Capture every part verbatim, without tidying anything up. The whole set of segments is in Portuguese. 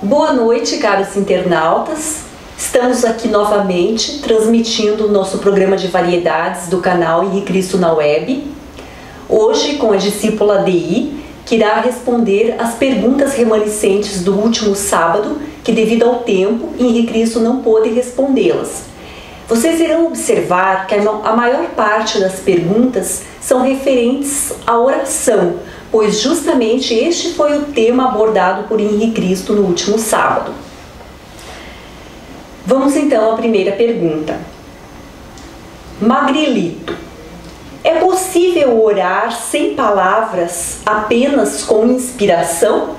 Boa noite, caros internautas. Estamos aqui novamente transmitindo o nosso programa de variedades do canal Henri Cristo na Web. Hoje com a discípula D I, que irá responder as perguntas remanescentes do último sábado, que devido ao tempo, Henri Cristo não pôde respondê-las. Vocês irão observar que a maior parte das perguntas são referentes à oração, pois justamente este foi o tema abordado por Henri Cristo no último sábado. Vamos então à primeira pergunta. Magrelito: é possível orar sem palavras, apenas com inspiração?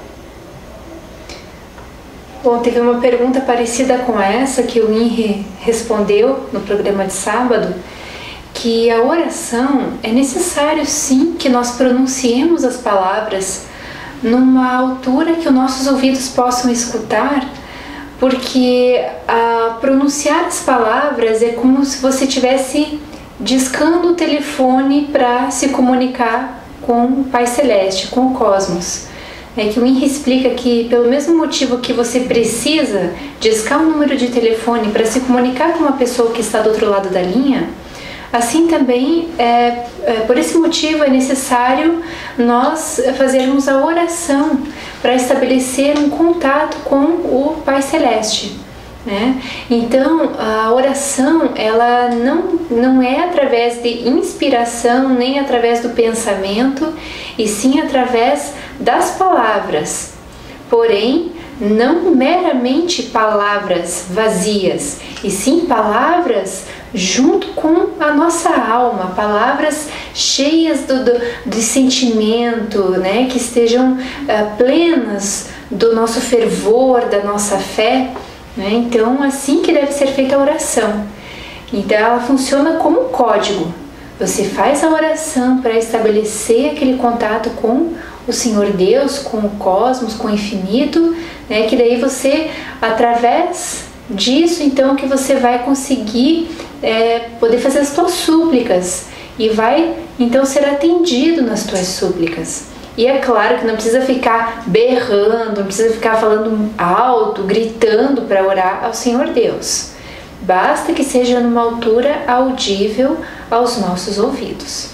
Bom, teve uma pergunta parecida com essa que o Henri respondeu no programa de sábado, que a oração é necessário sim que nós pronunciemos as palavras numa altura que os nossos ouvidos possam escutar, porque a pronunciar as palavras é como se você estivesse discando o telefone para se comunicar com o Pai Celeste, com o cosmos. É que o Henri explica que pelo mesmo motivo que você precisa discar um número de telefone para se comunicar com uma pessoa que está do outro lado da linha, assim também, é, é, por esse motivo, é necessário nós fazermos a oração para estabelecer um contato com o Pai Celeste, né? Então, a oração, ela não, não é através de inspiração, nem através do pensamento, e sim através das palavras. Porém, não meramente palavras vazias, e sim palavras junto com a nossa alma, palavras cheias do, do, de sentimento, né, que estejam uh, plenas do nosso fervor, da nossa fé, né? Então, assim que deve ser feita a oração. Então, ela funciona como um código. Você faz a oração para estabelecer aquele contato com o Senhor Deus, com o cosmos, com o infinito, né? Que daí você, através disso, então, que você vai conseguir é, poder fazer as tuas súplicas e vai, então, ser atendido nas tuas súplicas. E é claro que não precisa ficar berrando, não precisa ficar falando alto, gritando para orar ao Senhor Deus. Basta que seja numa altura audível aos nossos ouvidos.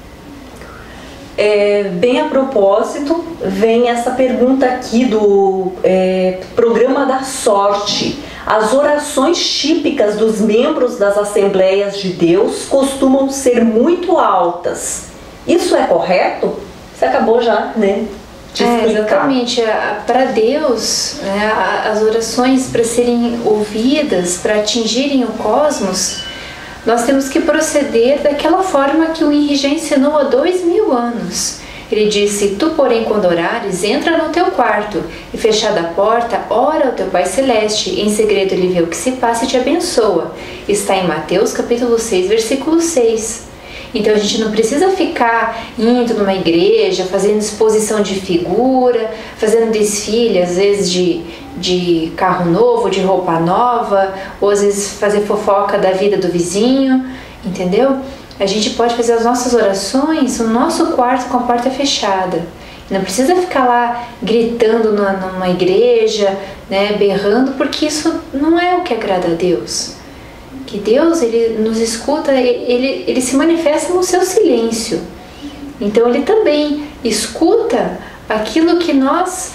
É, bem a propósito, vem essa pergunta aqui do é, programa da sorte. As orações típicas dos membros das Assembleias de Deus costumam ser muito altas. Isso é correto? Você acabou já, né, de é, exatamente. Para Deus, né, as orações, para serem ouvidas, para atingirem o cosmos, nós temos que proceder daquela forma que o Henri já ensinou há dois mil anos. Ele disse: tu, porém, quando orares, entra no teu quarto e, fechada a porta, ora ao teu Pai Celeste. Em segredo ele vê o que se passa e te abençoa. Está em Mateus capítulo seis, versículo seis. Então a gente não precisa ficar indo numa igreja, fazendo exposição de figura, fazendo desfile, às vezes de, de carro novo, de roupa nova, ou às vezes fazer fofoca da vida do vizinho, entendeu? A gente pode fazer as nossas orações no nosso quarto com a porta fechada. Não precisa ficar lá gritando numa, numa igreja, né, berrando, porque isso não é o que agrada a Deus. Que Deus, ele nos escuta, ele, ele se manifesta no seu silêncio. Então ele também escuta aquilo que nós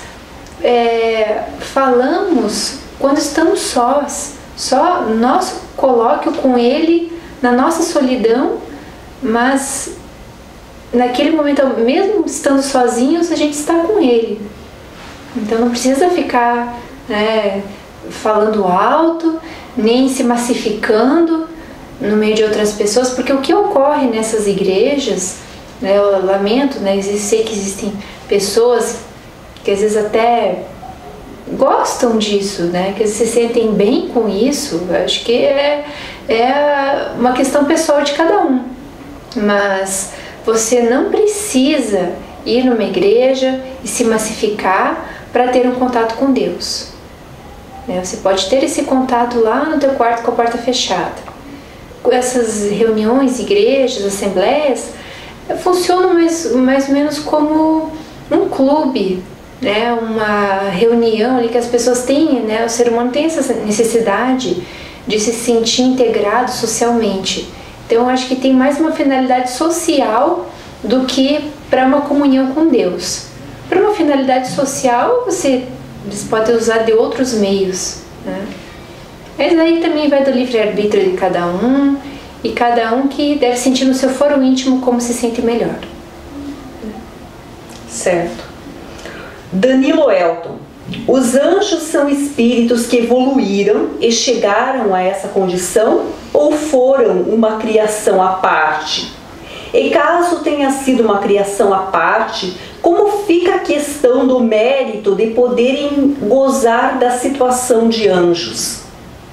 é, falamos quando estamos sós. Só nosso colóquio com ele na nossa solidão, mas naquele momento, mesmo estando sozinhos, a gente está com ele. Então não precisa ficar, né, falando alto, nem se massificando no meio de outras pessoas, porque o que ocorre nessas igrejas, né, eu lamento, né, eu sei que existem pessoas que às vezes até gostam disso, né, que se sentem bem com isso. Eu acho que é, é uma questão pessoal de cada um, mas você não precisa ir numa igreja e se massificar para ter um contato com Deus. Você pode ter esse contato lá no teu quarto com a porta fechada. Essas reuniões, igrejas, assembleias, funcionam mais, mais ou menos como um clube, né, uma reunião ali que as pessoas têm, né, o ser humano tem essa necessidade de se sentir integrado socialmente. Então eu acho que tem mais uma finalidade social do que para uma comunhão com Deus. Para uma finalidade social, você, você pode usar de outros meios, né? Mas aí também vai do livre-arbítrio de cada um, e cada um que deve sentir no seu foro íntimo como se sente melhor. Certo. Danilo Elton: os anjos são espíritos que evoluíram e chegaram a essa condição ou foram uma criação à parte? E caso tenha sido uma criação à parte, como fica a questão do mérito de poderem gozar da situação de anjos?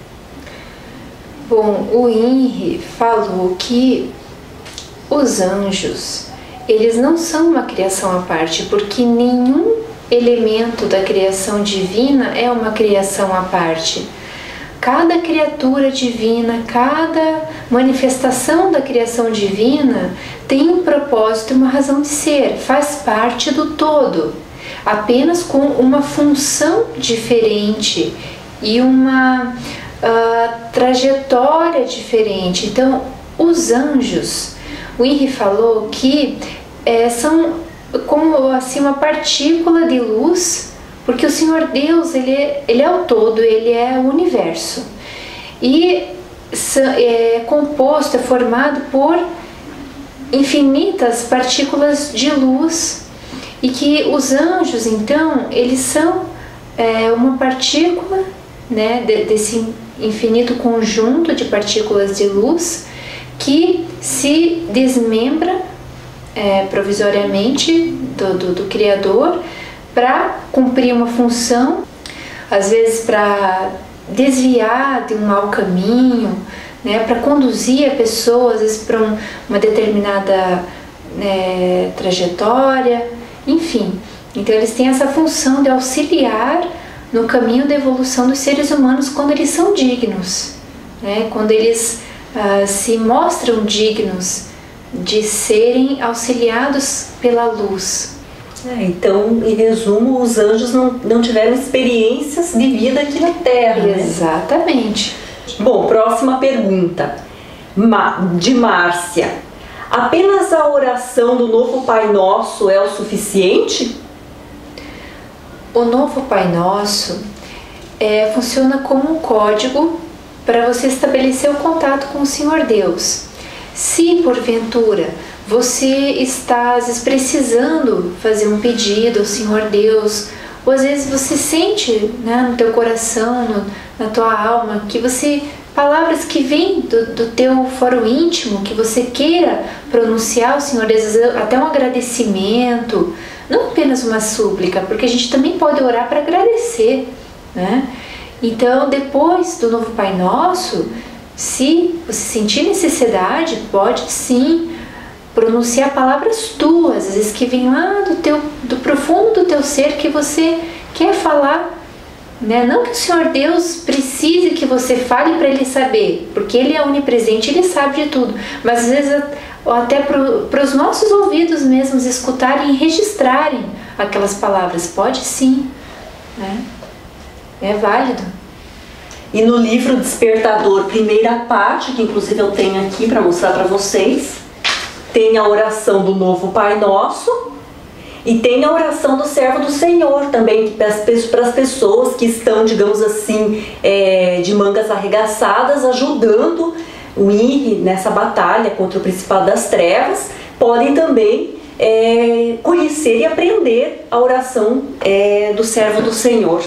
Bom, o Henri falou que os anjos, eles não são uma criação à parte, porque nenhum elemento da criação divina é uma criação à parte. Cada criatura divina, cada manifestação da criação divina tem um propósito e uma razão de ser, faz parte do todo, apenas com uma função diferente e uma uh, trajetória diferente. Então, os anjos, o Henri falou que é, são como assim uma partícula de luz, porque o Senhor Deus, ele é, ele é o todo, ele é o universo. E é composto, é formado por infinitas partículas de luz. E que os anjos, então, eles são é, uma partícula, né, desse infinito conjunto de partículas de luz que se desmembra é, provisoriamente do, do, do Criador, para cumprir uma função, às vezes para desviar de um mau caminho, né, para conduzir a pessoa, às vezes para um, uma determinada né, trajetória, enfim. Então eles têm essa função de auxiliar no caminho da evolução dos seres humanos quando eles são dignos, né, quando eles ah, se mostram dignos de serem auxiliados pela luz. É, então, em resumo, os anjos não, não tiveram experiências de vida aqui na Terra, né? Exatamente. Bom, próxima pergunta, de Márcia: apenas a oração do novo Pai Nosso é o suficiente? O novo Pai Nosso é, funciona como um código para você estabelecer o contato com o Senhor Deus. Se porventura você está às vezes precisando fazer um pedido ao Senhor Deus, ou às vezes você sente, né, no teu coração, no, na tua alma, que você, palavras que vêm do, do teu foro íntimo, que você queira pronunciar ao Senhor Deus, até um agradecimento, não apenas uma súplica, porque a gente também pode orar para agradecer, né? Então, depois do novo Pai Nosso, se você sentir necessidade, pode sim pronunciar palavras tuas, às vezes que vêm lá do, teu, do profundo do teu ser, que você quer falar, né? Não que o Senhor Deus precise que você fale para Ele saber, porque Ele é onipresente, Ele sabe de tudo, mas às vezes até para os nossos ouvidos mesmos escutarem e registrarem aquelas palavras, pode sim, né? É válido. E no livro Despertador, primeira parte, que inclusive eu tenho aqui para mostrar para vocês, tem a oração do novo Pai Nosso e tem a oração do servo do Senhor também, para as pessoas que estão, digamos assim, é, de mangas arregaçadas, ajudando o Henri nessa batalha contra o Principado das Trevas, podem também é, conhecer e aprender a oração é, do servo do Senhor.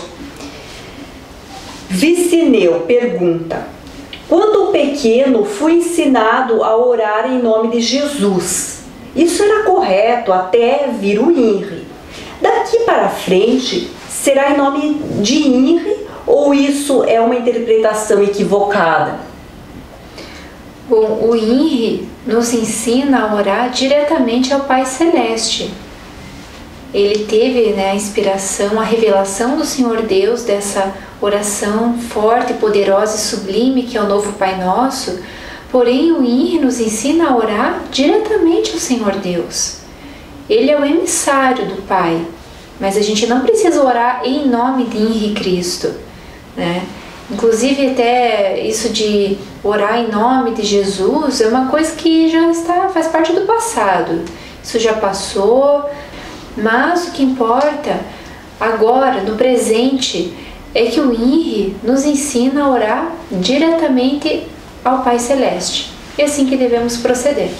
Vicineu pergunta: quando pequeno fui ensinado a orar em nome de Jesus. Isso era correto até vir o Henri. Daqui para frente, será em nome de Henri ou isso é uma interpretação equivocada? Bom, o Henri nos ensina a orar diretamente ao Pai Celeste. Ele teve, né, a inspiração, a revelação do Senhor Deus dessa oração forte, poderosa e sublime que é o novo Pai Nosso. Porém, o Henri nos ensina a orar diretamente ao Senhor Deus. Ele é o emissário do Pai, mas a gente não precisa orar em nome de Henri Cristo, né? Inclusive até isso de orar em nome de Jesus é uma coisa que já está, faz parte do passado. Isso já passou, mas o que importa agora, no presente, é que o Henri nos ensina a orar diretamente ao Pai Celeste. É assim que devemos proceder.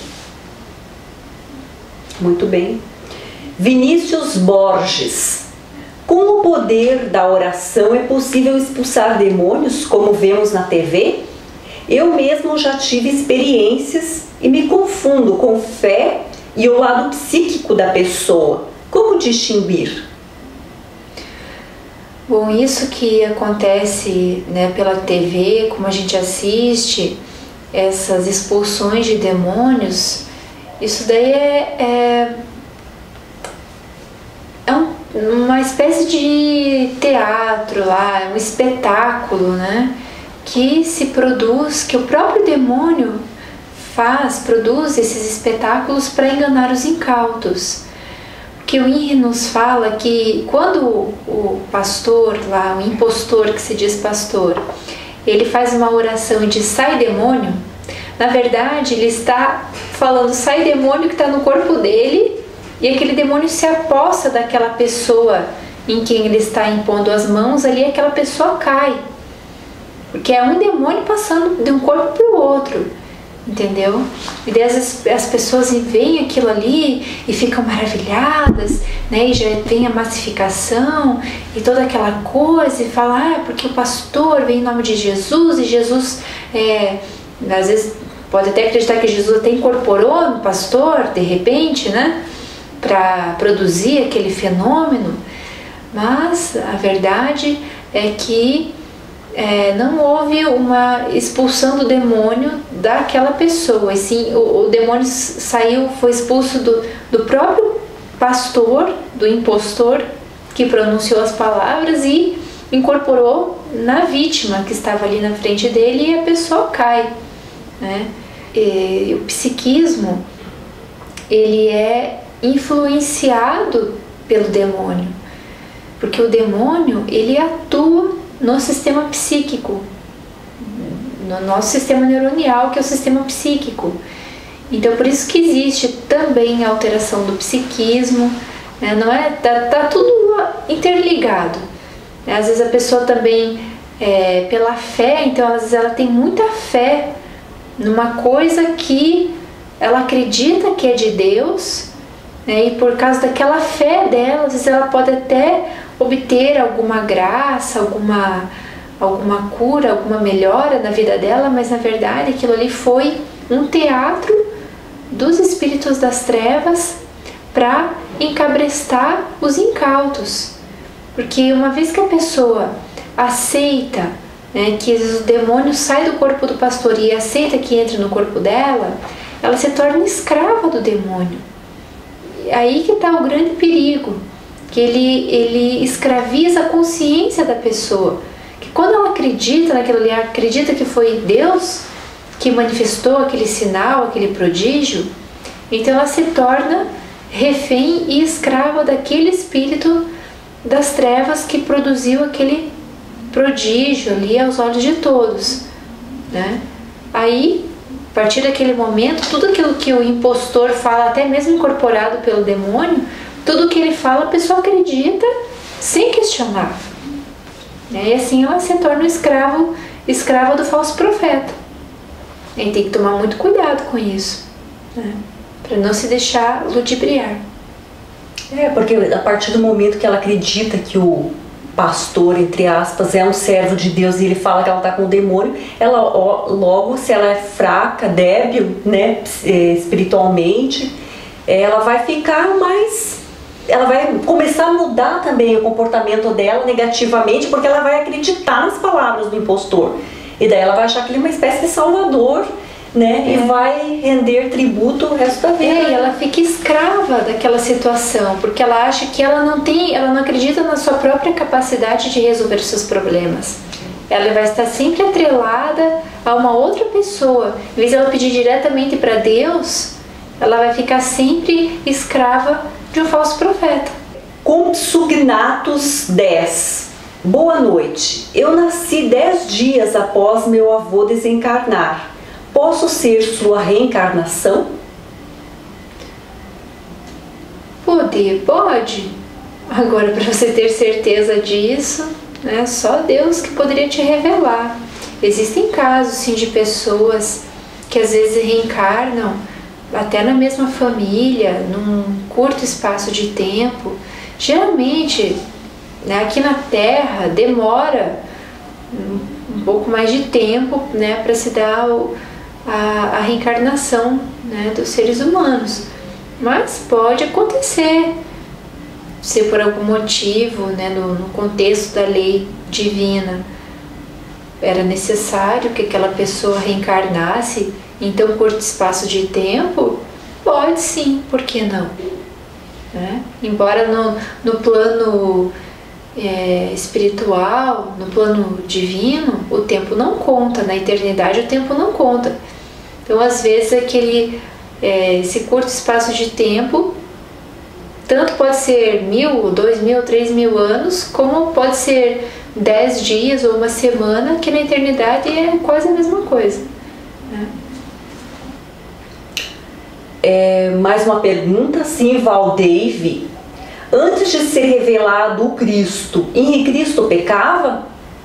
Muito bem. Vinícius Borges. Com o poder da oração é possível expulsar demônios, como vemos na T V? Eu mesmo já tive experiências e me confundo com fé e o lado psíquico da pessoa. Como distinguir? Bom, isso que acontece, né, pela T V, como a gente assiste, essas expulsões de demônios, isso daí é, é, é um, uma espécie de teatro lá, um espetáculo, né, que se produz, que o próprio demônio faz, produz esses espetáculos para enganar os incautos. Que o Henri nos fala que quando o pastor lá, o impostor que se diz pastor, ele faz uma oração e diz sai demônio, na verdade ele está falando sai demônio que está no corpo dele, e aquele demônio se aposta daquela pessoa em quem ele está impondo as mãos ali, aquela pessoa cai, porque é um demônio passando de um corpo para o outro. Entendeu? E daí as, as pessoas veem aquilo ali e ficam maravilhadas, né? E já vem a massificação e toda aquela coisa, e fala, ah, porque o pastor vem em nome de Jesus, e Jesus, é, às vezes, pode até acreditar que Jesus até incorporou no pastor, de repente, né? Para produzir aquele fenômeno, mas a verdade é que É, não houve uma expulsão do demônio daquela pessoa, e sim, o, o demônio saiu, foi expulso do, do próprio pastor, do impostor que pronunciou as palavras e incorporou na vítima que estava ali na frente dele, e a pessoa cai, né? E o psiquismo, ele é influenciado pelo demônio, porque o demônio, ele atua no sistema psíquico, no nosso sistema neuronial, que é o sistema psíquico. Então, por isso que existe também a alteração do psiquismo, né? Não é, tá, tá tudo interligado. Às vezes a pessoa também, é, pela fé, então às vezes ela tem muita fé numa coisa que ela acredita que é de Deus, né? E por causa daquela fé dela, às vezes ela pode até obter alguma graça, alguma, alguma cura, alguma melhora na vida dela, mas na verdade aquilo ali foi um teatro dos espíritos das trevas para encabrestar os incautos. Porque uma vez que a pessoa aceita, né, que o demônio sai do corpo do pastor e aceita que entre no corpo dela, ela se torna escrava do demônio. Aí que está o grande perigo, que ele, ele escraviza a consciência da pessoa, que quando ela acredita naquilo ali, acredita que foi Deus que manifestou aquele sinal, aquele prodígio, então ela se torna refém e escrava daquele espírito das trevas que produziu aquele prodígio ali aos olhos de todos, né? Aí, a partir daquele momento, tudo aquilo que o impostor fala, até mesmo incorporado pelo demônio, tudo que ele fala, a pessoa acredita sem questionar. E assim ela se torna um escravo, escrava do falso profeta. A gente tem que tomar muito cuidado com isso, né? Para não se deixar ludibriar. É, porque a partir do momento que ela acredita que o pastor, entre aspas, é um servo de Deus e ele fala que ela está com o demônio, ela logo, se ela é fraca, débil, né, espiritualmente, ela vai ficar mais... ela vai começar a mudar também o comportamento dela negativamente, porque ela vai acreditar nas palavras do impostor. E daí ela vai achar que ele é uma espécie de salvador, né? É. E vai render tributo o resto da vida. É, e ela fica escrava daquela situação, porque ela acha que ela não tem, ela não acredita na sua própria capacidade de resolver os seus problemas. Ela vai estar sempre atrelada a uma outra pessoa. Em vez de ela pedir diretamente para Deus, ela vai ficar sempre escrava de um falso profeta. Compsognathus dez. Boa noite. Eu nasci dez dias após meu avô desencarnar. Posso ser sua reencarnação? Poder, pode. Agora, para você ter certeza disso, é só Deus que poderia te revelar. Existem casos, sim, de pessoas que às vezes reencarnam até na mesma família, num curto espaço de tempo. Geralmente, né, aqui na Terra, demora um pouco mais de tempo, né, para se dar o, a, a reencarnação, né, dos seres humanos. Mas pode acontecer, se por algum motivo, né, no, no contexto da lei divina, era necessário que aquela pessoa reencarnasse em tão curto espaço de tempo, pode sim, por que não? Né? Embora no, no plano é, espiritual, no plano divino, o tempo não conta, na eternidade o tempo não conta. Então, às vezes, aquele, é, esse curto espaço de tempo, tanto pode ser mil, dois mil, três mil anos, como pode ser dez dias ou uma semana, que na eternidade é quase a mesma coisa. Né? É, mais uma pergunta, sim, Valdeive. Antes de ser revelado o Cristo, Henri Cristo pecava?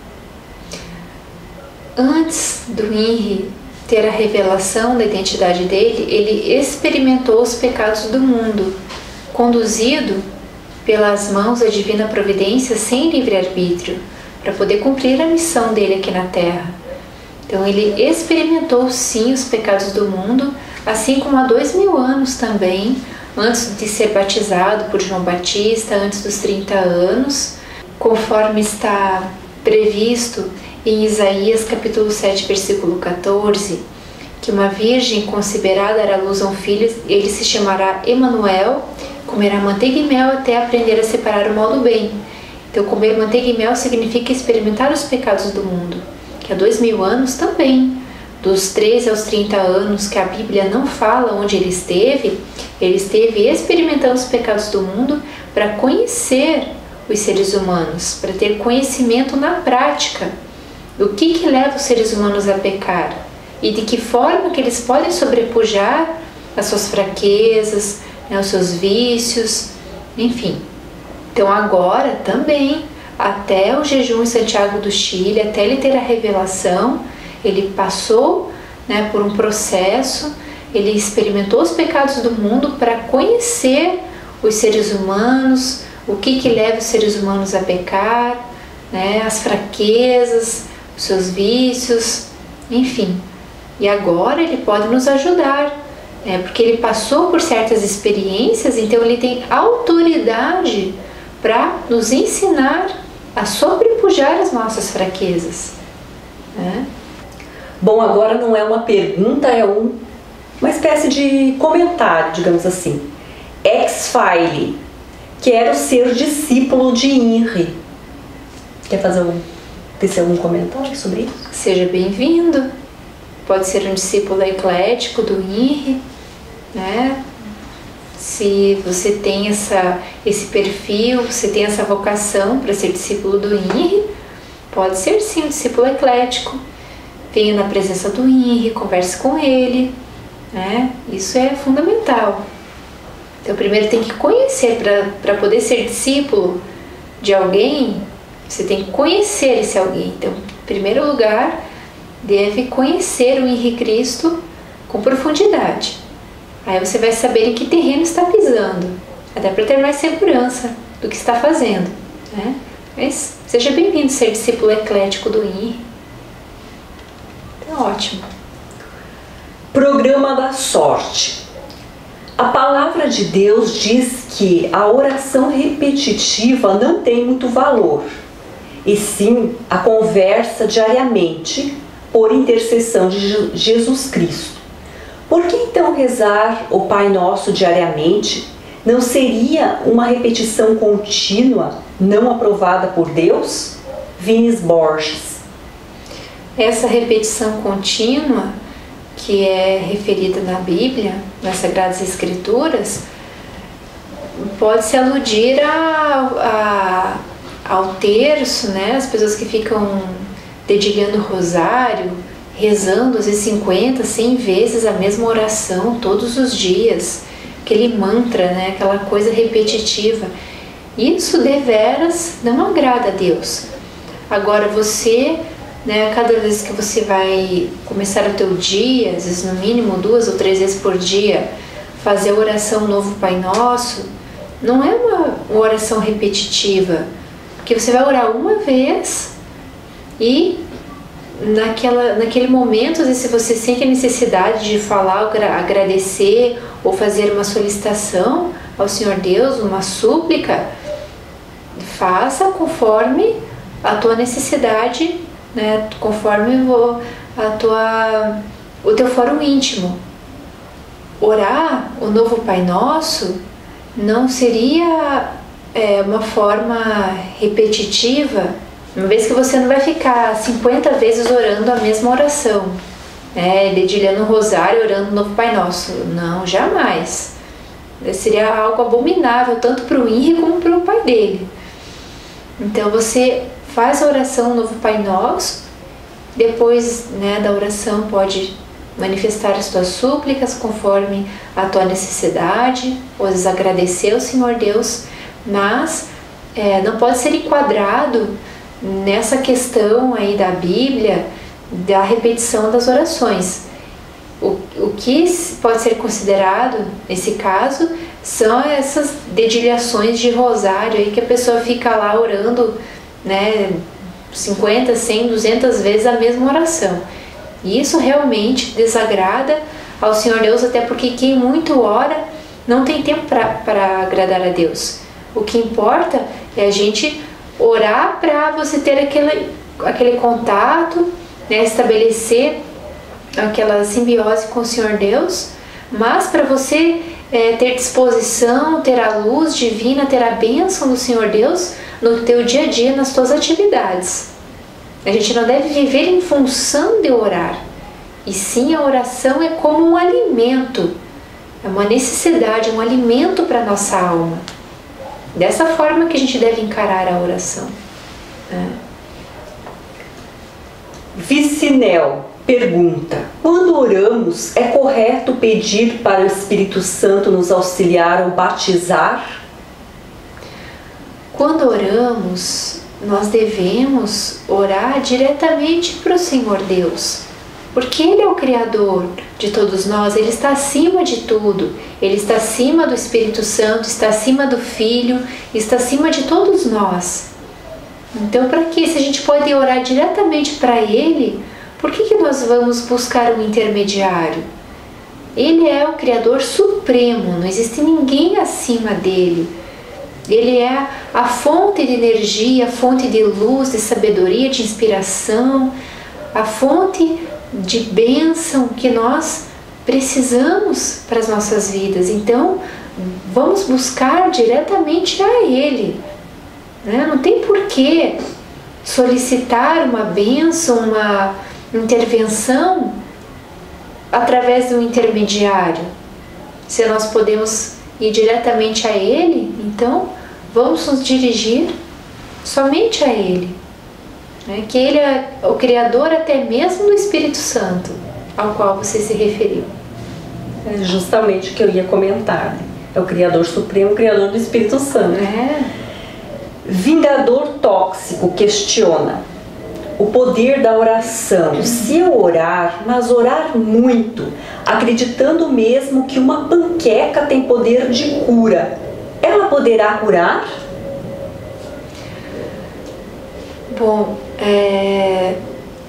Antes do Henri ter a revelação da identidade dele, ele experimentou os pecados do mundo, conduzido pelas mãos da divina providência sem livre-arbítrio, para poder cumprir a missão dele aqui na Terra. Então ele experimentou sim os pecados do mundo, assim como há dois mil anos também, antes de ser batizado por João Batista, antes dos trinta anos, conforme está previsto em Isaías capítulo sete, versículo quatorze, que uma virgem conceberá, dará luz a um filho, ele se chamará Emanuel, comerá manteiga e mel até aprender a separar o mal do bem. Então, comer manteiga e mel significa experimentar os pecados do mundo, que há dois mil anos também, dos treze aos trinta anos, que a Bíblia não fala onde ele esteve, ele esteve experimentando os pecados do mundo para conhecer os seres humanos, para ter conhecimento na prática do que, que leva os seres humanos a pecar e de que forma que eles podem sobrepujar as suas fraquezas, né, os seus vícios, enfim. Então agora também, até o jejum em Santiago do Chile, até ele ter a revelação, ele passou, né, por um processo, ele experimentou os pecados do mundo para conhecer os seres humanos, o que, que leva os seres humanos a pecar, né, as fraquezas, os seus vícios, enfim. E agora ele pode nos ajudar, né, porque ele passou por certas experiências, então ele tem autoridade para nos ensinar a sobrepujar as nossas fraquezas. Né? Bom, agora não é uma pergunta, é um, uma espécie de comentário, digamos assim. Ex-File. Quero ser discípulo de Henri. Quer fazer um, ter algum comentário sobre isso? Seja bem-vindo. Pode ser um discípulo eclético do Henri, né? Se você tem essa, esse perfil, você tem essa vocação para ser discípulo do Henri, pode ser sim um discípulo eclético. Venha na presença do Henri, converse com ele, né? Isso é fundamental. Então, primeiro tem que conhecer, para poder ser discípulo de alguém, você tem que conhecer esse alguém. Então, em primeiro lugar, deve conhecer o Henri Cristo com profundidade. Aí você vai saber em que terreno está pisando, até para ter mais segurança do que está fazendo. Né? Mas seja bem-vindo ser discípulo eclético do Henri. Então, ótimo. Programa da sorte. A palavra de Deus diz que a oração repetitiva não tem muito valor, e sim a conversa diariamente por intercessão de Jesus Cristo. Por que então rezar o Pai Nosso diariamente não seria uma repetição contínua, não aprovada por Deus? Vinícius Borges. Essa repetição contínua, que é referida na Bíblia, nas Sagradas Escrituras, pode se aludir a, a, ao terço, né? As pessoas que ficam dedilhando o rosário, rezando às vezes cinquenta, cem vezes a mesma oração todos os dias, aquele mantra, né? Aquela coisa repetitiva. Isso deveras não agrada a Deus. Agora você, né, cada vez que você vai começar o teu dia, às vezes no mínimo duas ou três vezes por dia, fazer a oração Novo Pai Nosso, não é uma oração repetitiva, porque você vai orar uma vez e naquela, naquele momento, às vezes, se você sente a necessidade de falar, agradecer ou fazer uma solicitação ao Senhor Deus, uma súplica, faça conforme a tua necessidade, né, conforme a tua, o teu fórum íntimo. Orar o Novo Pai Nosso não seria é, uma forma repetitiva, uma vez que você não vai ficar cinquenta vezes orando a mesma oração, né, dedilhando o rosário, orando o Novo Pai Nosso. Não, jamais. Seria algo abominável, tanto para o Henri como para o pai dele. Então você faz a oração Novo Pai Nosso, depois, né, da oração pode manifestar as tuas súplicas conforme a tua necessidade, ou agradecer ao Senhor Deus, mas é, não pode ser enquadrado nessa questão aí da Bíblia, da repetição das orações. O, o que pode ser considerado nesse caso são essas dedilhações de rosário aí que a pessoa fica lá orando, né, cinquenta, cem, duzentas vezes a mesma oração. E isso realmente desagrada ao Senhor Deus, até porque quem muito ora não tem tempo para agradar a Deus. O que importa é a gente orar para você ter aquele, aquele contato, né, estabelecer aquela simbiose com o Senhor Deus, mas para você é, ter disposição, ter a luz divina, ter a bênção do Senhor Deus no teu dia a dia, nas tuas atividades. A gente não deve viver em função de orar, e sim a oração é como um alimento, é uma necessidade, um alimento para a nossa alma. Dessa forma que a gente deve encarar a oração. É. Vicinel pergunta: quando oramos, é correto pedir para o Espírito Santo nos auxiliar ao batizar? Quando oramos, nós devemos orar diretamente para o Senhor Deus, porque Ele é o Criador de todos nós, Ele está acima de tudo, Ele está acima do Espírito Santo, está acima do Filho, está acima de todos nós. Então, para que, se a gente pode orar diretamente para Ele, por que, que nós vamos buscar um intermediário? Ele é o Criador Supremo, não existe ninguém acima dele. Ele é a fonte de energia, a fonte de luz, de sabedoria, de inspiração, a fonte de bênção que nós precisamos para as nossas vidas. Então, vamos buscar diretamente a Ele. Né? Não tem por que solicitar uma bênção, uma intervenção através de um intermediário. Se nós podemos ir diretamente a Ele, então vamos nos dirigir somente a Ele, né? Que Ele é o Criador até mesmo do Espírito Santo, ao qual você se referiu. É justamente o que eu ia comentar. É o Criador Supremo, o Criador do Espírito Santo. É. Vingador Tóxico questiona o poder da oração. Se eu orar, mas orar muito, acreditando mesmo que uma panqueca tem poder de cura, ela poderá curar? Bom, é...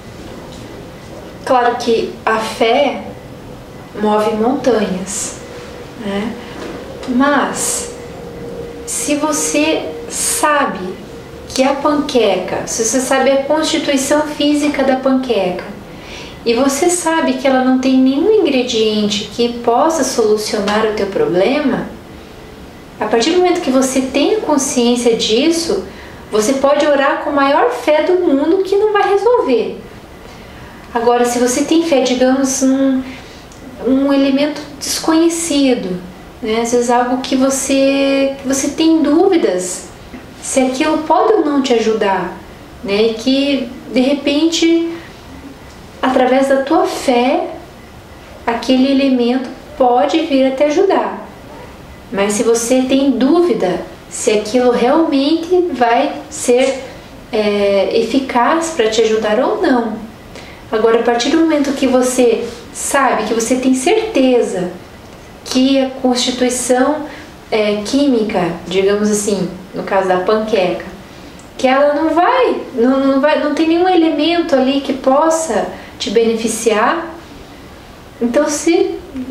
claro que a fé move montanhas, né? Mas se você sabe que a panqueca, se você sabe a constituição física da panqueca e você sabe que ela não tem nenhum ingrediente que possa solucionar o teu problema, a partir do momento que você tem consciência disso, você pode orar com a maior fé do mundo que não vai resolver. Agora, se você tem fé, digamos, um, um elemento desconhecido, né? Às vezes algo que você, que você tem dúvidas se aquilo pode ou não te ajudar, né? E que de repente, através da tua fé, aquele elemento pode vir a te ajudar. Mas se você tem dúvida se aquilo realmente vai ser é, eficaz para te ajudar ou não. Agora, a partir do momento que você sabe, que você tem certeza que a constituição é, química, digamos assim, no caso da panqueca, que ela não vai, não, não vai, não tem nenhum elemento ali que possa te beneficiar, então se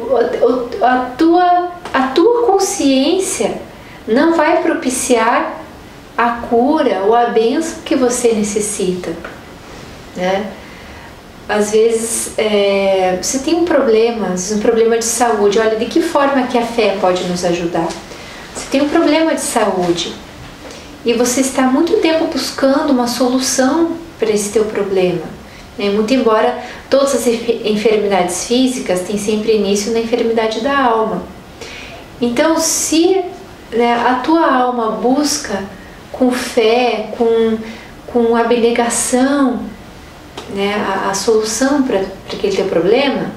a tua, a tua consciência não vai propiciar a cura ou a bênção que você necessita, né? Às vezes é, você tem um problema, um problema de saúde. Olha, de que forma que a fé pode nos ajudar? Você tem um problema de saúde e você está há muito tempo buscando uma solução para esse teu problema, né? Muito embora todas as enfermidades físicas têm sempre início na enfermidade da alma. Então, se, né, a tua alma busca com fé, com, com abnegação, né, a, a solução para aquele teu problema,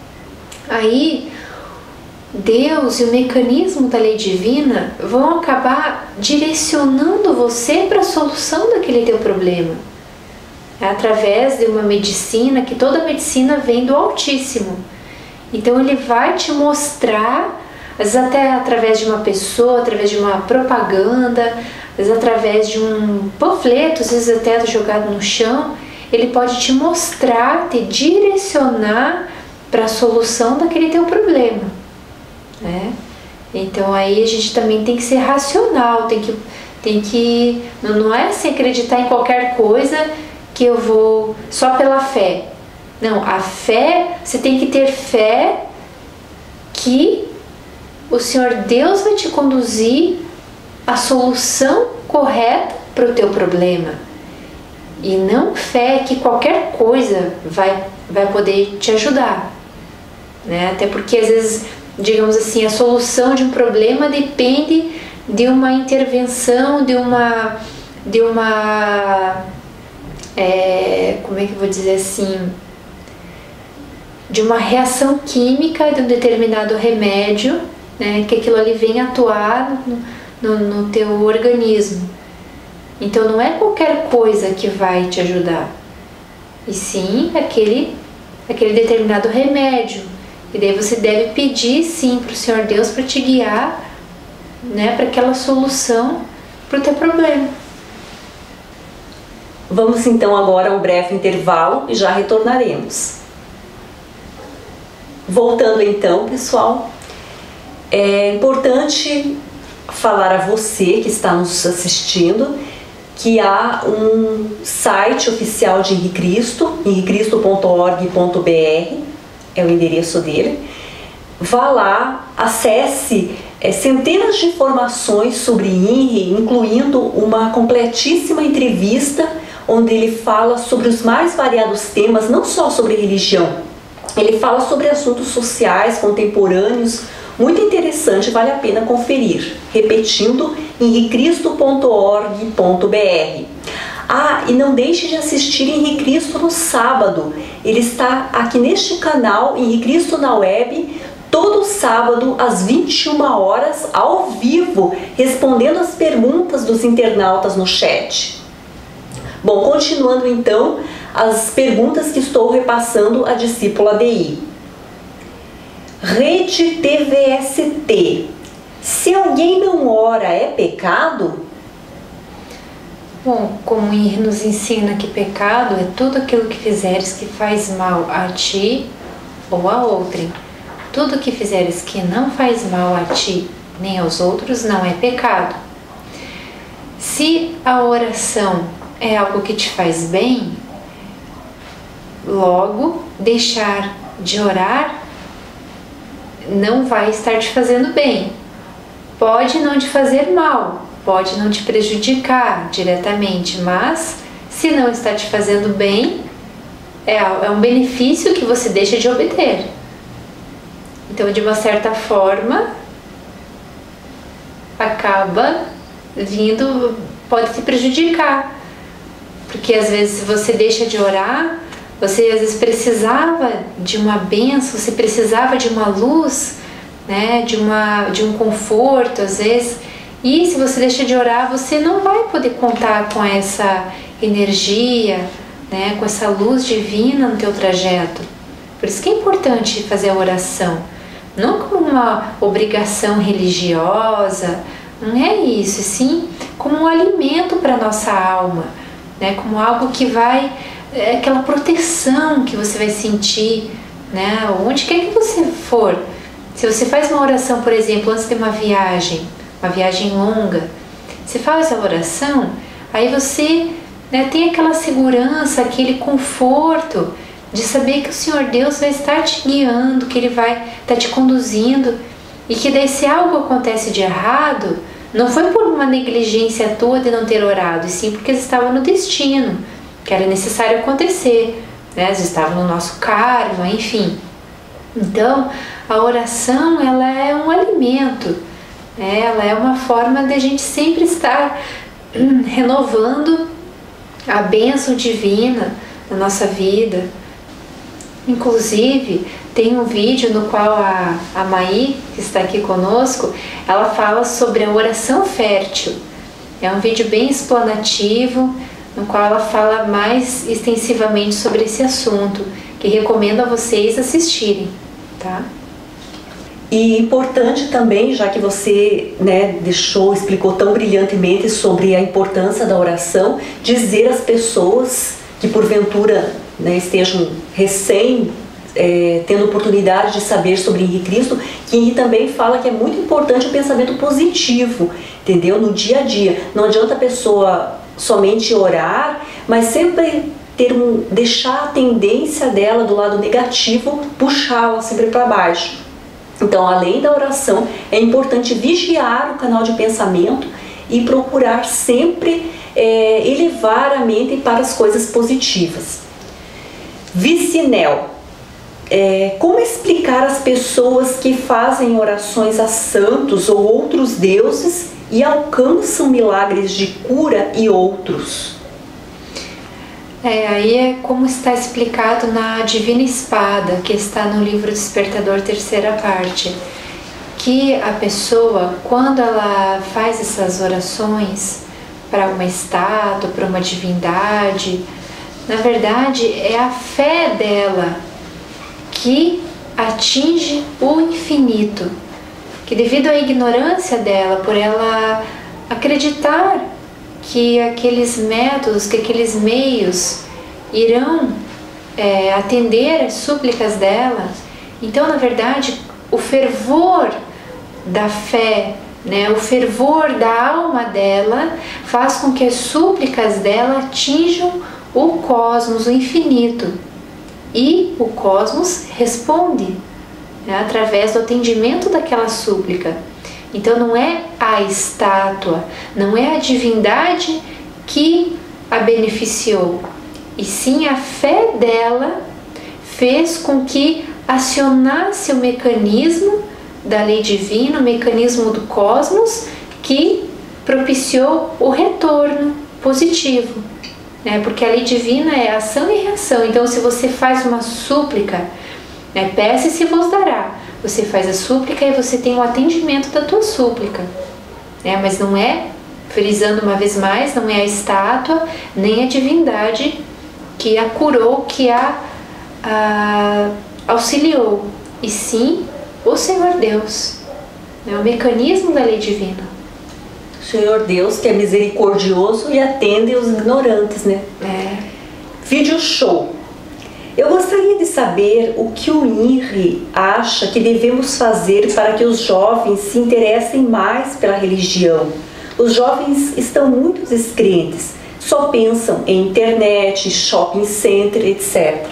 aí Deus e o mecanismo da lei divina vão acabar direcionando você para a solução daquele teu problema, através de uma medicina, que toda medicina vem do Altíssimo. Então ele vai te mostrar, às vezes até através de uma pessoa, através de uma propaganda, às vezes através de um panfleto, às vezes até jogado no chão, ele pode te mostrar, te direcionar para a solução daquele teu problema, né? Então aí a gente também tem que ser racional, tem que, tem que não, não é se acreditar em qualquer coisa que eu vou só pela fé. Não, a fé, você tem que ter fé que o Senhor Deus vai te conduzir à solução correta para o teu problema. E não fé que qualquer coisa vai, vai poder te ajudar, né? Até porque às vezes, digamos assim, a solução de um problema depende de uma intervenção, de uma, de uma é, como é que eu vou dizer assim, de uma reação química de um determinado remédio, né? Que aquilo ali vem atuar no, no, no teu organismo. Então não é qualquer coisa que vai te ajudar, e sim aquele, aquele determinado remédio. E daí você deve pedir sim para o Senhor Deus para te guiar, né, para aquela solução para o teu problema. Vamos então agora a um breve intervalo e já retornaremos. Voltando então, pessoal, é importante falar a você que está nos assistindo que há um site oficial de Henri Cristo, henri cristo ponto org ponto br, é o endereço dele. Vá lá, acesse é, centenas de informações sobre Henri, incluindo uma completíssima entrevista onde ele fala sobre os mais variados temas, não só sobre religião. Ele fala sobre assuntos sociais, contemporâneos, muito interessante, vale a pena conferir. Repetindo, henri cristo ponto org ponto br. Ah, e não deixe de assistir Henri Cristo no sábado. Ele está aqui neste canal, Henri Cristo na Web, todo sábado às vinte e uma horas, ao vivo, respondendo as perguntas dos internautas no chat. Bom, continuando então as perguntas que estou repassando à discípula D I. Rede T V S T. Se alguém não ora, é pecado? Bom, como Henri nos ensina que pecado é tudo aquilo que fizeres que faz mal a ti ou a outrem. Tudo que fizeres que não faz mal a ti nem aos outros não é pecado. Se a oração é algo que te faz bem, logo deixar de orar não vai estar te fazendo bem. Pode não te fazer mal, pode não te prejudicar diretamente, mas se não está te fazendo bem, é, é um benefício que você deixa de obter. Então, de uma certa forma, acaba vindo, pode te prejudicar. Porque às vezes você deixa de orar, você às vezes precisava de uma bênção, você precisava de uma luz, né, de, uma, de um conforto às vezes, e se você deixa de orar, você não vai poder contar com essa energia, né, com essa luz divina no teu trajeto. Por isso que é importante fazer a oração, não como uma obrigação religiosa, não é isso, sim como um alimento para a nossa alma, né, como algo que vai, é aquela proteção que você vai sentir, né, onde quer que você for. Se você faz uma oração, por exemplo, antes de uma viagem, uma viagem longa, você faz a oração, aí você, né, tem aquela segurança, aquele conforto de saber que o Senhor Deus vai estar te guiando, que Ele vai estar te conduzindo, e que daí se algo acontece de errado, não foi por uma negligência tua de não ter orado, e sim porque estava no destino, que era necessário acontecer, né? Estava no nosso karma, enfim. Então, a oração, ela é um alimento, né? Ela é uma forma de a gente sempre estar hum, renovando a bênção divina na nossa vida. Inclusive, tem um vídeo no qual a, a Maí, que está aqui conosco, ela fala sobre a oração fértil. É um vídeo bem explanativo, no qual ela fala mais extensivamente sobre esse assunto, que recomendo a vocês assistirem, tá? E importante também, já que você, né, deixou, explicou tão brilhantemente sobre a importância da oração, dizer às pessoas que porventura, né, estejam recém é, tendo oportunidade de saber sobre Henrique Cristo, que Henrique também fala que é muito importante o pensamento positivo, entendeu? No dia a dia. Não adianta a pessoa somente orar, mas sempre ter um, deixar a tendência dela do lado negativo, puxá-la sempre para baixo. Então, além da oração, é importante vigiar o canal de pensamento e procurar sempre é, elevar a mente para as coisas positivas. Vicinel. É, como explicar às pessoas que fazem orações a santos ou outros deuses e alcançam milagres de cura e outros? É, aí é como está explicado na Divina Espada, que está no livro Despertador, terceira parte, que a pessoa, quando ela faz essas orações para uma estátua, para uma divindade, na verdade é a fé dela que atinge o infinito, que devido à ignorância dela, por ela acreditar que aqueles métodos, que aqueles meios irão é, atender às súplicas dela, então na verdade o fervor da fé, né, o fervor da alma dela faz com que as súplicas dela atinjam o cosmos, o infinito. E o cosmos responde, né, através do atendimento daquela súplica. Então não é a estátua, não é a divindade que a beneficiou, e sim a fé dela fez com que acionasse o mecanismo da lei divina, o mecanismo do cosmos, que propiciou o retorno positivo. Né? Porque a lei divina é ação e reação. Então, se você faz uma súplica, né, peça e se vos dará. Você faz a súplica e você tem o atendimento da tua súplica. Né? Mas não é, frisando uma vez mais, não é a estátua nem a divindade que a curou, que a, a auxiliou, e sim o Senhor Deus. É o mecanismo da lei divina. Senhor Deus, que é misericordioso e atende os ignorantes, né? É. Vídeo show. Eu gostaria de saber o que o I N R I acha que devemos fazer para que os jovens se interessem mais pela religião. Os jovens estão muito descrentes, só pensam em internet, shopping center, etcétera.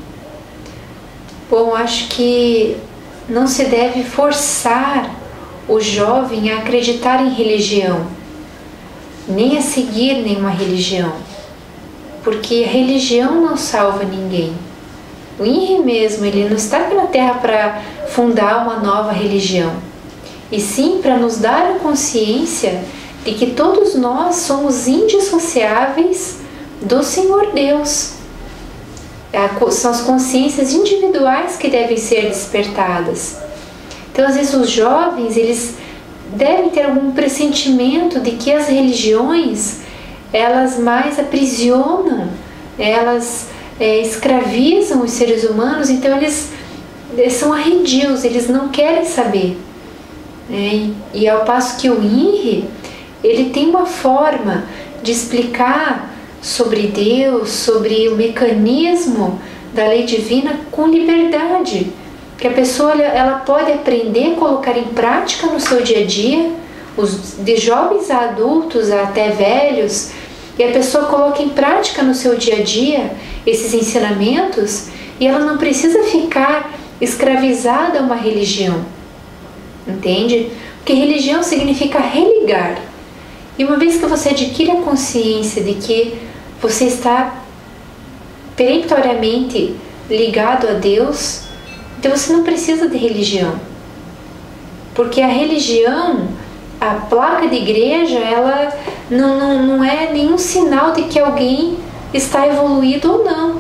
Bom, acho que não se deve forçar o jovem a acreditar em religião, nem a seguir nenhuma religião, porque a religião não salva ninguém. O I N R I mesmo, ele não está aqui na Terra para fundar uma nova religião. e sim para nos dar a consciência de que todos nós somos indissociáveis do Senhor Deus. São as consciências individuais que devem ser despertadas. Então, às vezes, os jovens, eles devem ter algum pressentimento de que as religiões, elas mais aprisionam, elas é, escravizam os seres humanos, então eles, eles são arredios, eles não querem saber. É, e ao passo que o I N R I, ele tem uma forma de explicar sobre Deus, sobre o mecanismo da lei divina com liberdade, que a pessoa ela pode aprender, colocar em prática no seu dia a dia, os, de jovens a adultos a até velhos, e a pessoa coloca em prática no seu dia a dia esses ensinamentos, e ela não precisa ficar escravizada a uma religião, entende? Porque religião significa religar. E uma vez que você adquire a consciência de que você está peremptoriamente ligado a Deus, então você não precisa de religião. Porque a religião, a placa de igreja, ela não, não, não é nenhum sinal de que alguém está evoluído ou não.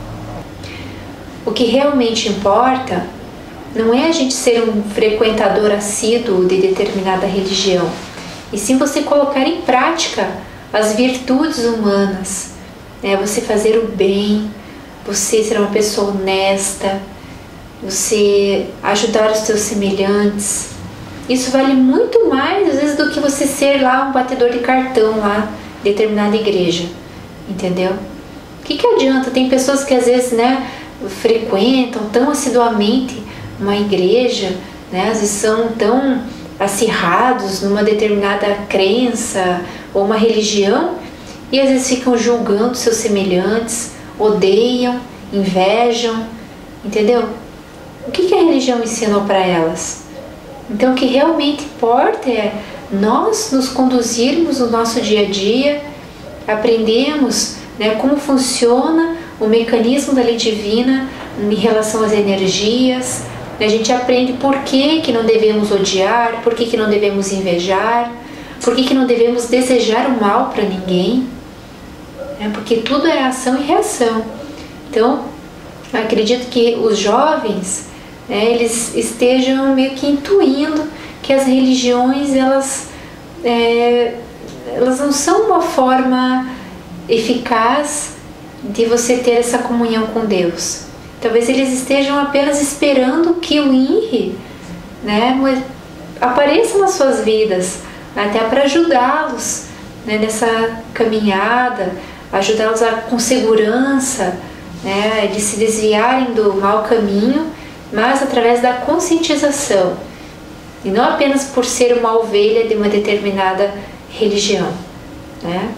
O que realmente importa não é a gente ser um frequentador assíduo de determinada religião, e sim você colocar em prática as virtudes humanas, né? Você fazer o bem, você ser uma pessoa honesta, você ajudar os seus semelhantes. Isso vale muito mais, às vezes, do que você ser lá um batedor de cartão lá em determinada igreja, entendeu? O que que adianta? Tem pessoas que às vezes, né, frequentam tão assiduamente uma igreja, né, às vezes são tão acirrados numa determinada crença ou uma religião, e às vezes ficam julgando seus semelhantes, odeiam, invejam, entendeu? O que que a religião ensinou para elas? Então, o que realmente importa é nós nos conduzirmos no nosso dia a dia, aprendemos, né, como funciona o mecanismo da lei divina em relação às energias. A gente aprende por que que não devemos odiar, por que que não devemos invejar, por que que não devemos desejar o mal para ninguém, né? Porque tudo é ação e reação. Então, acredito que os jovens, né, eles estejam meio que intuindo que as religiões, elas, é, elas não são uma forma eficaz de você ter essa comunhão com Deus. Talvez eles estejam apenas esperando que o I N R I, né, apareça nas suas vidas, até para ajudá-los, né, nessa caminhada, ajudá-los a, com segurança, né, de se desviarem do mau caminho, mas através da conscientização, e não apenas por ser uma ovelha de uma determinada religião, né?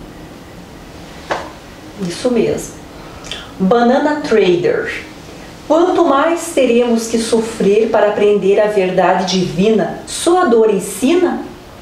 Isso mesmo. Banana Trader. Quanto mais teremos que sofrer para aprender a verdade divina, sua dor ensina?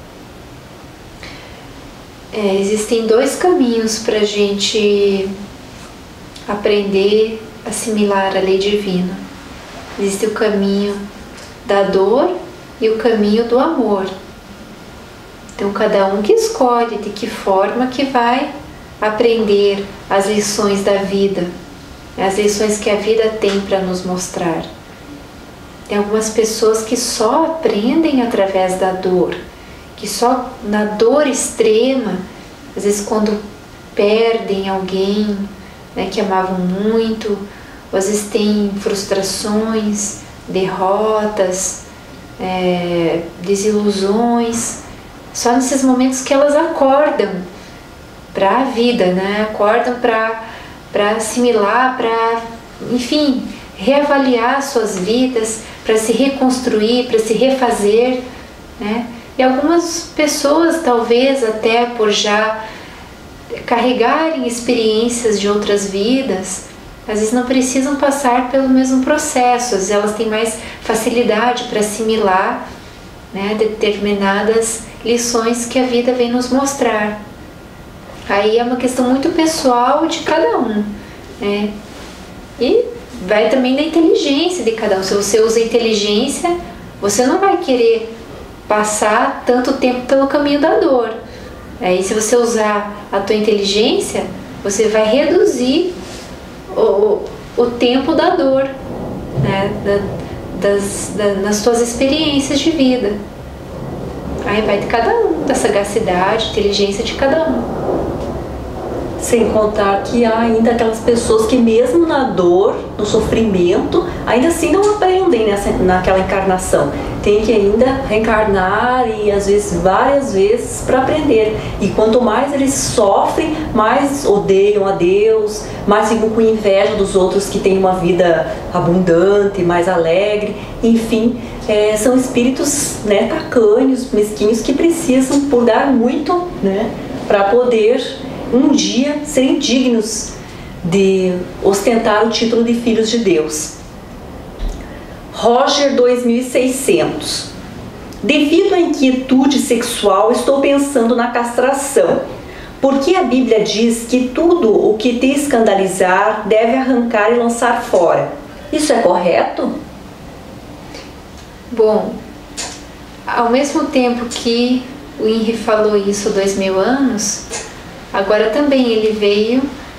É, existem dois caminhos para a gente aprender, assimilar a lei divina. Existe o caminho da dor e o caminho do amor. Então, cada um que escolhe de que forma que vai aprender as lições da vida, as lições que a vida tem para nos mostrar. Tem algumas pessoas que só aprendem através da dor, que só na dor extrema, às vezes quando perdem alguém, né, que amavam muito, ou às vezes têm frustrações, derrotas, é, desilusões, só nesses momentos que elas acordam para a vida, né? Acordam para para assimilar, para, enfim, reavaliar suas vidas, para se reconstruir, para se refazer, né? E algumas pessoas, talvez até por já carregarem experiências de outras vidas, às vezes não precisam passar pelo mesmo processo, às vezes elas têm mais facilidade para assimilar, né, determinadas lições que a vida vem nos mostrar. Aí é uma questão muito pessoal de cada um, né? E vai também da inteligência de cada um. Se você usa inteligência, você não vai querer passar tanto tempo pelo caminho da dor. Aí, se você usar a tua inteligência, você vai reduzir o, o tempo da dor, né? da, das, da, nas tuas experiências de vida. Aí vai de cada um, da sagacidade, inteligência de cada um. Sem contar que há ainda aquelas pessoas que mesmo na dor, no sofrimento, ainda assim não aprendem nessa, naquela encarnação. Tem que ainda reencarnar e às vezes várias vezes para aprender. E quanto mais eles sofrem, mais odeiam a Deus, mais ficam com inveja dos outros que têm uma vida abundante, mais alegre. Enfim, é, são espíritos, né, tacanhos, mesquinhos, que precisam purgar muito, né, para poder um dia serem dignos de ostentar o título de filhos de Deus. Roger dois mil e seiscentos. Devido à inquietude sexual, estou pensando na castração. Porque a Bíblia diz que tudo o que te escandalizar deve arrancar e lançar fora. Isso é correto? Bom, ao mesmo tempo que o Henry falou isso há dois mil anos, agora também ele veio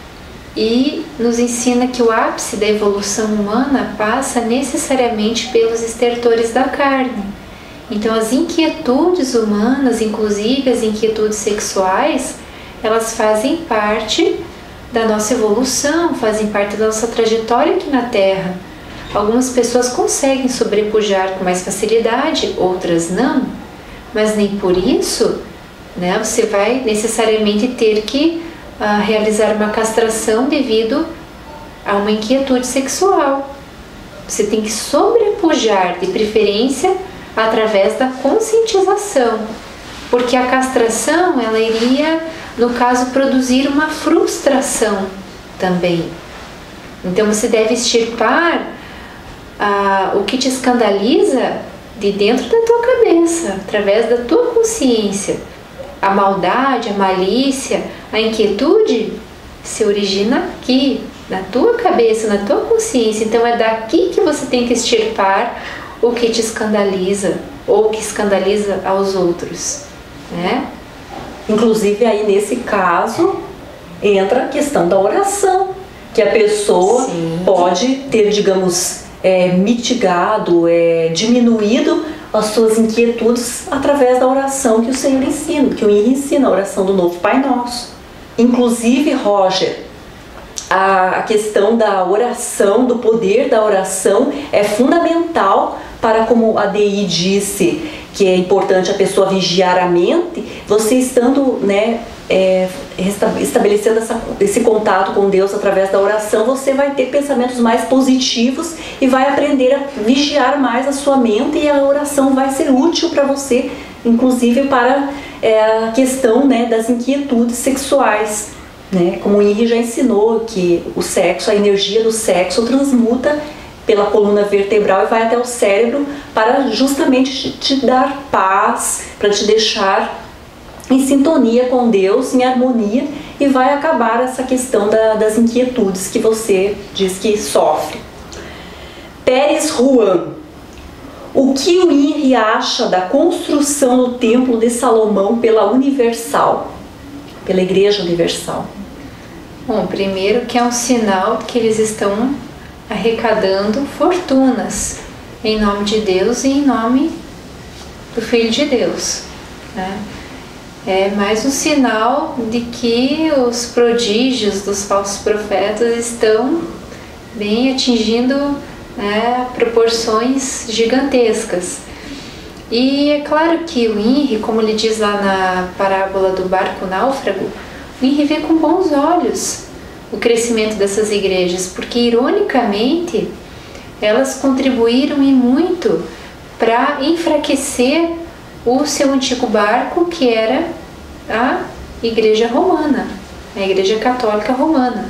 e nos ensina que o ápice da evolução humana passa necessariamente pelos estertores da carne. Então as inquietudes humanas, inclusive as inquietudes sexuais, elas fazem parte da nossa evolução, fazem parte da nossa trajetória aqui na Terra. Algumas pessoas conseguem sobrepujar com mais facilidade, outras não, mas nem por isso, né, você vai necessariamente ter que uh, realizar uma castração devido a uma inquietude sexual. Você tem que sobrepujar, de preferência, através da conscientização, porque a castração, ela iria, no caso, produzir uma frustração também. Então você deve extirpar uh, o que te escandaliza de dentro da tua cabeça, através da tua consciência. A maldade, a malícia, a inquietude se origina aqui, na tua cabeça, na tua consciência. Então é daqui que você tem que extirpar o que te escandaliza ou que escandaliza aos outros, né? Inclusive aí nesse caso entra a questão da oração, que a pessoa Sim. pode ter, digamos, é, mitigado, é, diminuído as suas inquietudes através da oração que o Senhor ensina, que o Henry ensina, a oração do Novo Pai Nosso. Inclusive, Roger, a questão da oração, do poder da oração é fundamental para, como a D I disse, que é importante a pessoa vigiar a mente, você estando, né, é, estabelecendo essa, esse contato com Deus através da oração, você vai ter pensamentos mais positivos e vai aprender a vigiar mais a sua mente, e a oração vai ser útil para você, inclusive para é, a questão, né, das inquietudes sexuais, né? Como o Henry já ensinou, que o sexo, a energia do sexo transmuta pela coluna vertebral e vai até o cérebro para justamente te dar paz, para te deixar em sintonia com Deus, em harmonia, e vai acabar essa questão da, das inquietudes que você diz que sofre. Pérez Juan. O que o Henry acha da construção do Templo de Salomão pela Universal, pela Igreja Universal? Bom, primeiro que é um sinal que eles estão arrecadando fortunas em nome de Deus e em nome do Filho de Deus, né? É mais um sinal de que os prodígios dos falsos profetas estão bem atingindo, né, proporções gigantescas. E é claro que o Henry, como ele diz lá na parábola do barco náufrago, o Henry vê com bons olhos o crescimento dessas igrejas, porque ironicamente elas contribuíram e muito para enfraquecer o seu antigo barco, que era a Igreja Romana, a Igreja Católica Romana.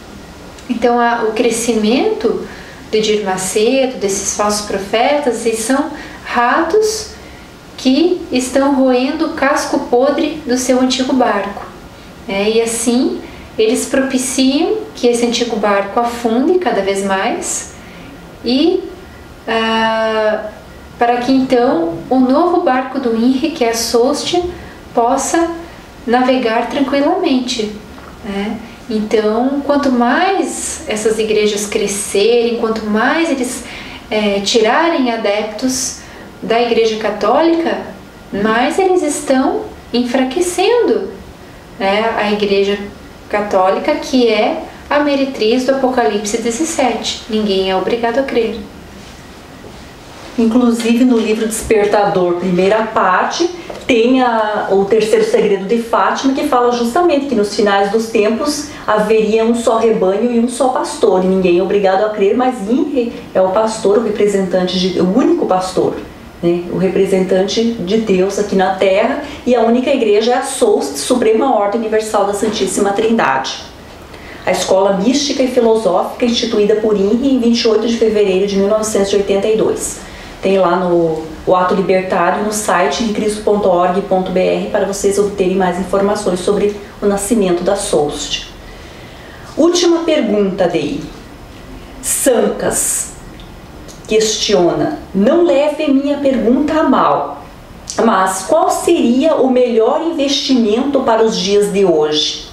Então a, o crescimento do Edir Macedo, desses falsos profetas, eles são ratos que estão roendo o casco podre do seu antigo barco. É, e assim eles propiciam que esse antigo barco afunde cada vez mais e ah, para que então o novo barco do INRI, que é a SOST, possa navegar tranquilamente, né? Então, quanto mais essas igrejas crescerem, quanto mais eles é, tirarem adeptos da Igreja Católica, mais eles estão enfraquecendo, né, a Igreja Católica, que é a meretriz do Apocalipse dezessete. Ninguém é obrigado a crer. Inclusive no livro Despertador, primeira parte, tem a, o terceiro segredo de Fátima, que fala justamente que nos finais dos tempos haveria um só rebanho e um só pastor, e ninguém é obrigado a crer, mas INRI é o pastor, o representante, de, o único pastor, né? O representante de Deus aqui na Terra, e a única igreja é a SOST, Suprema Ordem Universal da Santíssima Trindade. A escola mística e filosófica instituída por INRI em vinte e oito de fevereiro de mil novecentos e oitenta e dois. Tem lá no o Ato Libertário no site ricristo ponto org ponto br para vocês obterem mais informações sobre o nascimento da SOST. Última pergunta, Dei. Sancas questiona: não leve minha pergunta a mal, mas qual seria o melhor investimento para os dias de hoje?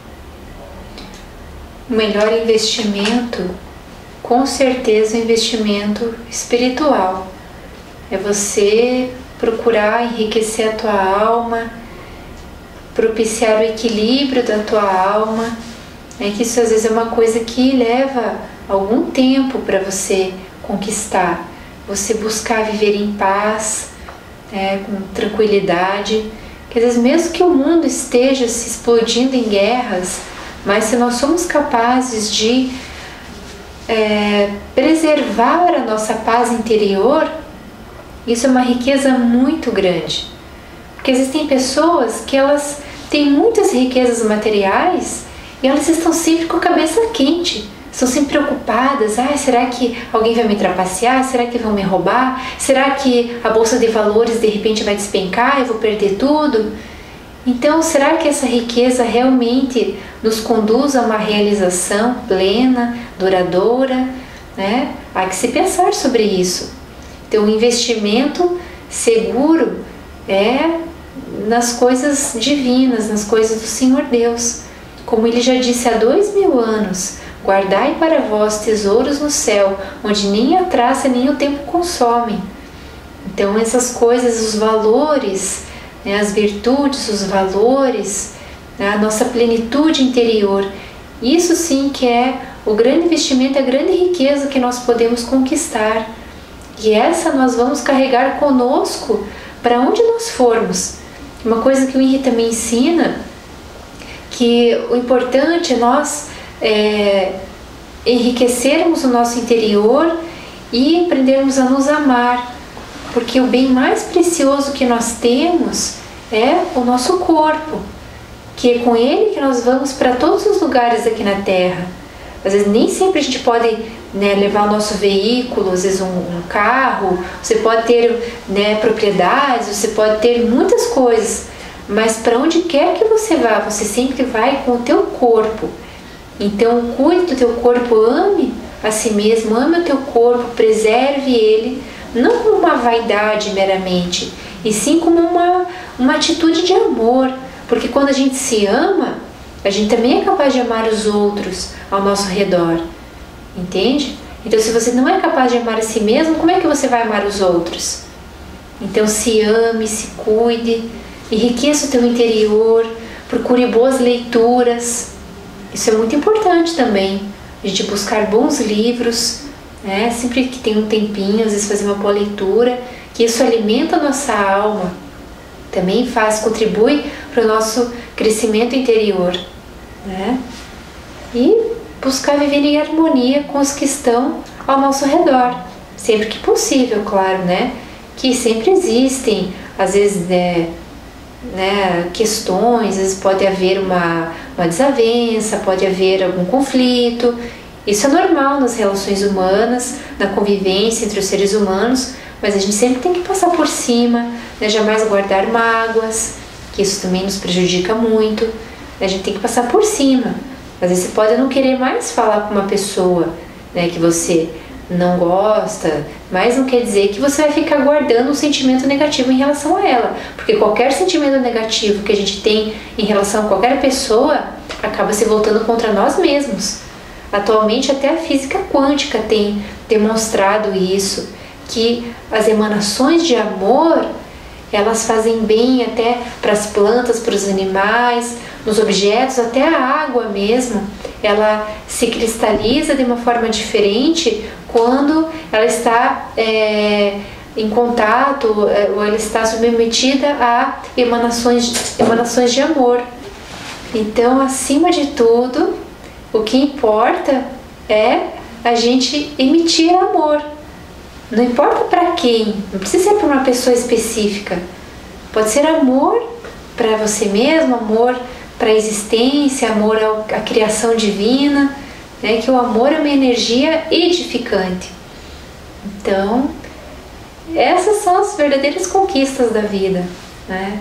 O melhor investimento, com certeza, é o investimento espiritual. É você procurar enriquecer a tua alma, propiciar o equilíbrio da tua alma. É que isso às vezes é uma coisa que leva algum tempo para você conquistar. Você buscar viver em paz, é, com tranquilidade. Que às vezes mesmo que o mundo esteja se explodindo em guerras, mas se nós somos capazes de é, preservar a nossa paz interior, isso é uma riqueza muito grande. Porque existem pessoas que elas têm muitas riquezas materiais e elas estão sempre com a cabeça quente, estão sempre preocupadas. Ah, será que alguém vai me trapacear? Será que vão me roubar? Será que a bolsa de valores de repente vai despencar e eu vou perder tudo? Então, será que essa riqueza realmente nos conduz a uma realização plena, duradoura, né? Há que se pensar sobre isso. Então, o investimento seguro é nas coisas divinas, nas coisas do Senhor Deus. Como ele já disse há dois mil anos: guardai para vós tesouros no céu, onde nem a traça nem o tempo consomem. Então, essas coisas, os valores, né, as virtudes, os valores, né, a nossa plenitude interior, isso sim que é o grande investimento, a grande riqueza que nós podemos conquistar. E essa nós vamos carregar conosco para onde nós formos. Uma coisa que o INRI também ensina, que o importante é nós é, enriquecermos o nosso interior e aprendermos a nos amar, porque o bem mais precioso que nós temos é o nosso corpo, que é com ele que nós vamos para todos os lugares aqui na Terra. Às vezes nem sempre a gente pode, né, levar o nosso veículo, às vezes um, um carro, você pode ter, né, propriedades, você pode ter muitas coisas, mas para onde quer que você vá, você sempre vai com o teu corpo. Então cuide do teu corpo, ame a si mesmo, ame o teu corpo, preserve ele, não como uma vaidade meramente, e sim como uma, uma atitude de amor, porque quando a gente se ama, a gente também é capaz de amar os outros ao nosso redor, entende? Então, se você não é capaz de amar a si mesmo, como é que você vai amar os outros? Então, se ame, se cuide, enriqueça o teu interior, procure boas leituras. Isso é muito importante também, a gente buscar bons livros, né? Sempre que tem um tempinho, às vezes fazer uma boa leitura, que isso alimenta a nossa alma, também faz, contribui para o nosso crescimento interior, né? E buscar viver em harmonia com os que estão ao nosso redor, sempre que possível, claro, né? Que sempre existem, às vezes, né, né, questões, às vezes pode haver uma, uma desavença, pode haver algum conflito. Isso é normal nas relações humanas, na convivência entre os seres humanos, mas a gente sempre tem que passar por cima, né? Jamais guardar mágoas, que isso também nos prejudica muito. A gente tem que passar por cima. Às vezes você pode não querer mais falar com uma pessoa, né, que você não gosta, mas não quer dizer que você vai ficar guardando um sentimento negativo em relação a ela, porque qualquer sentimento negativo que a gente tem em relação a qualquer pessoa acaba se voltando contra nós mesmos. Atualmente até a física quântica tem demonstrado isso, que as emanações de amor, elas fazem bem até para as plantas, para os animais, nos objetos, até a água mesmo. Ela se cristaliza de uma forma diferente quando ela está é, em contato, é, ou ela está submetida a emanações, emanações de amor. Então, acima de tudo, o que importa é a gente emitir amor. Não importa para quem, não precisa ser para uma pessoa específica. Pode ser amor para você mesmo, amor para a existência, amor à criação divina, né? Que o amor é uma energia edificante. Então, essas são as verdadeiras conquistas da vida, né?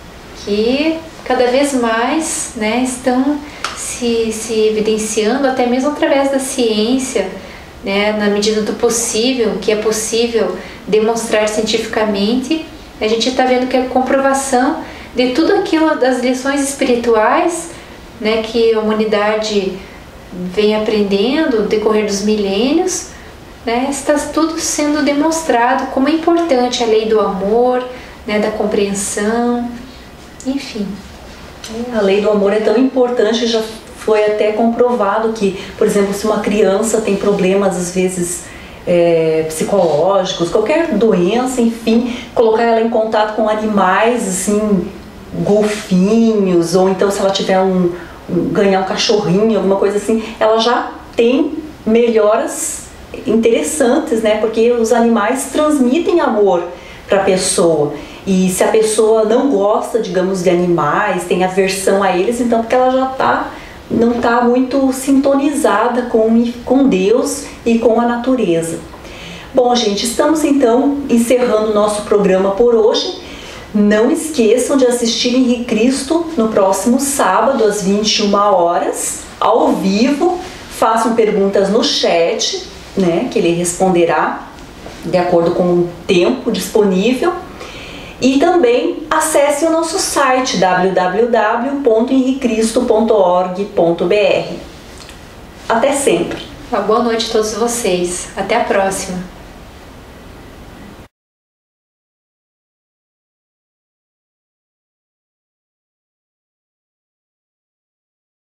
Que cada vez mais, né, estão se, se evidenciando, até mesmo através da ciência, né, na medida do possível, que é possível demonstrar cientificamente. A gente está vendo que a comprovação de tudo aquilo das lições espirituais, né, que a humanidade vem aprendendo no decorrer dos milênios, né, está tudo sendo demonstrado como é importante a lei do amor, né, da compreensão, enfim. A lei do amor é tão importante, já foi até comprovado que, por exemplo, se uma criança tem problemas, às vezes, é, psicológicos, qualquer doença, enfim, colocar ela em contato com animais, assim, golfinhos, ou então se ela tiver um, um ganhar um cachorrinho, alguma coisa assim, ela já tem melhoras interessantes, né? Porque os animais transmitem amor para a pessoa. E se a pessoa não gosta, digamos, de animais, tem aversão a eles, então porque ela já tá, não está muito sintonizada com, com Deus e com a natureza. Bom, gente, estamos então encerrando o nosso programa por hoje. Não esqueçam de assistir Henri Cristo no próximo sábado, às vinte e uma horas, ao vivo. Façam perguntas no chat, né, que ele responderá de acordo com o tempo disponível. E também acesse o nosso site w w w ponto henri cristo ponto org ponto b r. Até sempre! Uma boa noite a todos vocês. Até a próxima!